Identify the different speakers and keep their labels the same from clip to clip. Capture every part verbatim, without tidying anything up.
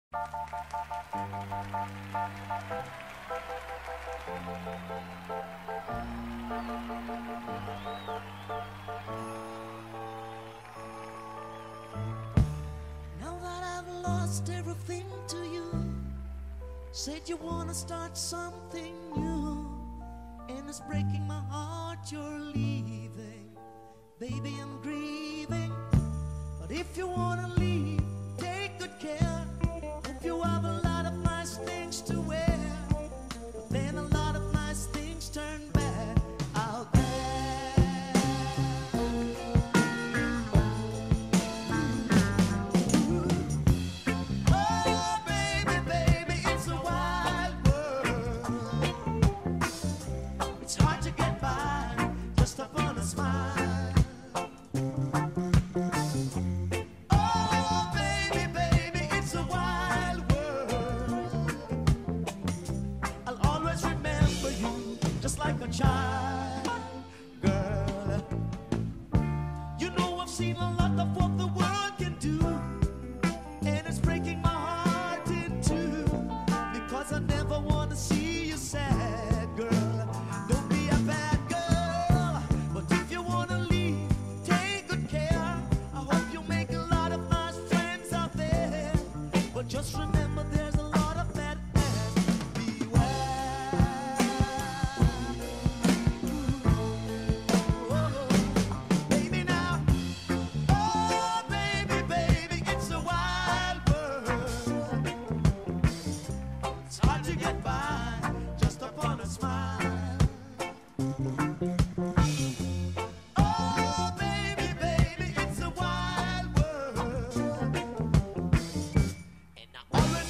Speaker 1: Now that I've lost everything to you, said you wanna start something new, and it's breaking my heart you're leaving. Baby, I'm grieving, but if you wanna leave, take good care. If you have a lot of nice things to wear, but then a lot of nice things turn bad out there. Oh, baby, baby, it's a wild world. It's hard to get by just upon a smile. Oh, baby, baby, it's a wild world. I'll always remember you just like a child, girl. You know I've seen a lot of what the world can do, and it's breaking my heart in two, because I never want to see you sad, girl. Don't be a bad girl, but if you want to leave, take good care. I hope you make a lot of nice friends out there, but just remember there's a lot of bad men. Beware. Oh, baby now. Oh, baby, baby, it's a wild world. It's hard to get by just upon a smile. Oh, baby, baby, it's a wild world. And I always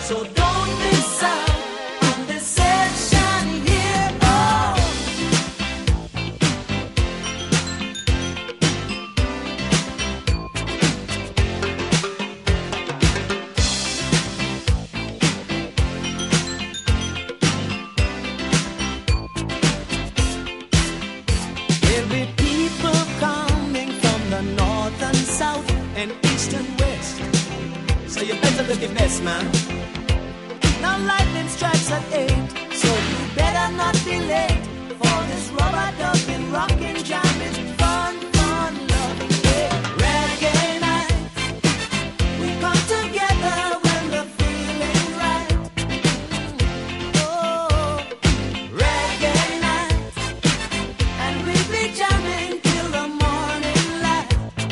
Speaker 1: So don't miss out on this session here. Oh. There'll be people coming from the north and south and east and west. So you better look your best, man. Now lightning strikes at eight, so you better not be late for this rubber ducking, rocking, jamming, fun, fun, loving, yeah. Reggae night, we come together when the feeling's right. Oh, reggae night, and we'll be jamming till the morning light.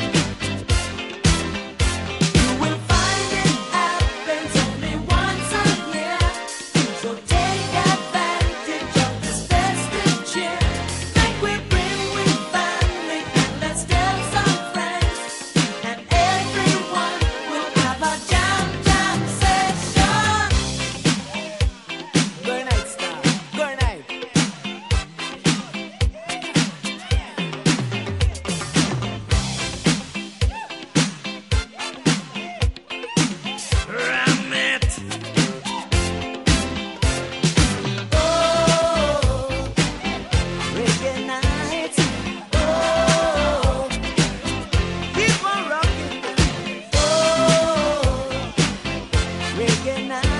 Speaker 1: You will find it happens only once a year, so take advantage of this festive cheer. Like we bring with family and let's tell some friends, and everyone will have a jam jam session. Good night, star. Good night. Ram it. Oh, reggae night. Oh, keep on rocking. Oh, reggae night.